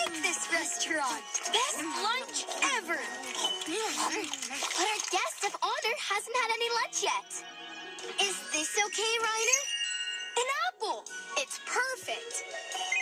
like this restaurant. Best lunch ever. But our guest of honor hasn't had any lunch yet. Is this okay, Ryder? An apple. It's perfect.